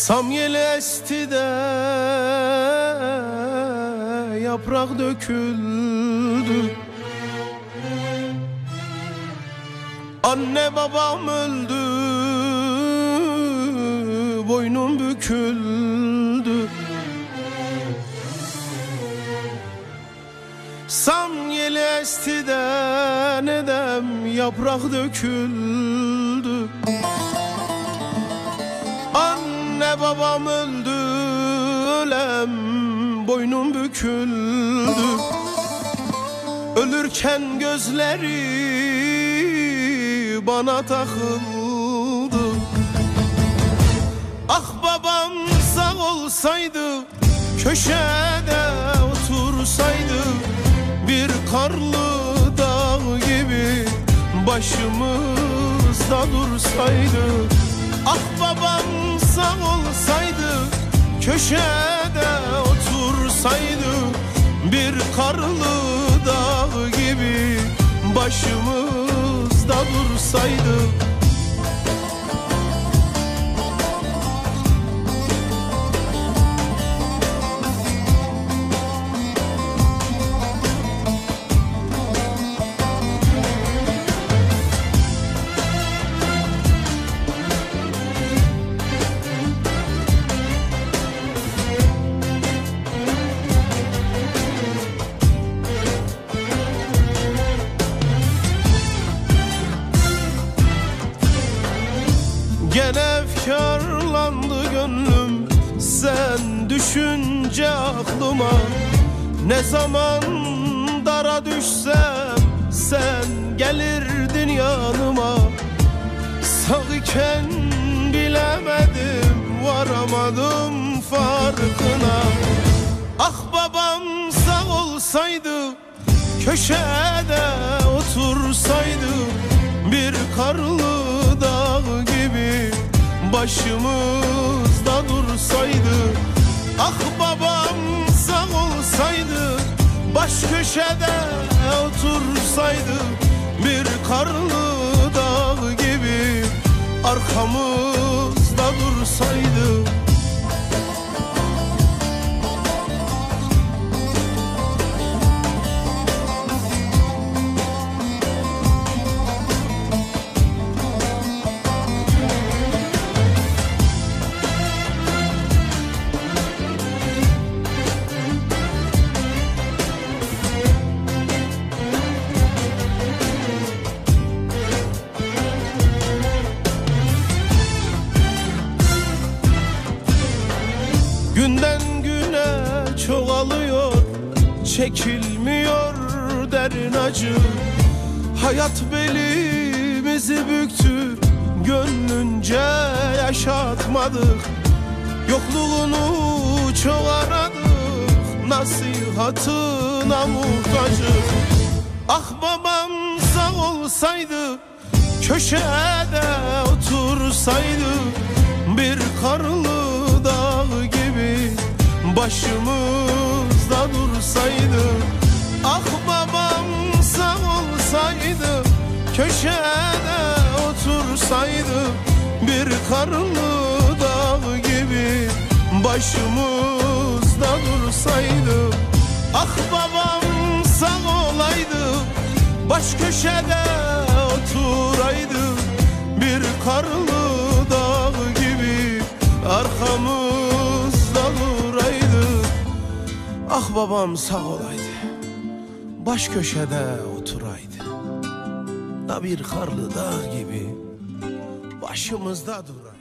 Samyeli esti de yaprak döküldü. Anne babam öldü, boynum büküldü. Samyeli esti de nedem yaprak döküldü. Anne babam öldü, ölem boynum büküldü. Ölürken gözleri bana takıldı. Ah babam sağ olsaydı, köşede otursaydı, bir karlı dağ gibi başımızda dursaydı. Ah babam sağ olsaydı, köşede otursaydı, bir karlı dağ gibi başımızda dursaydı. Gene efkarlandı gönlüm sen düşünce aklıma. Ne zaman dara düşsem sen gelirdin yanıma. Sağ iken bilemedim, varamadım farkına. Ah babam sağ olsaydı, köşede otursaydı, bir karlı dağ gibi başımızda dursaydı. Ah babam sağ olsaydı, baş köşede otursaydı, bir karlı dağ gibi arkamızda dursaydı. Günden güne çoğalıyor, çekilmiyor derin acı. Hayat belimizi büktü, gönlünce yaşatmadık. Yokluğunu çok aradık, nasihatına muhtacız. Ah babam sağ olsaydı, köşede otursaydı, bir karlı dağ gibi başımızda dursaydı. Ah babam sağ olsaydı, köşede otursaydı, bir karlı dağ gibi başımızda dursaydı. Ah babam sağ olaydı, baş köşede oturaydı, bir karlı dağ gibi arkamızda duraydı. Ah babam sağ olaydı, baş köşede oturaydı, da bir karlı dağ gibi başımızda duraydı.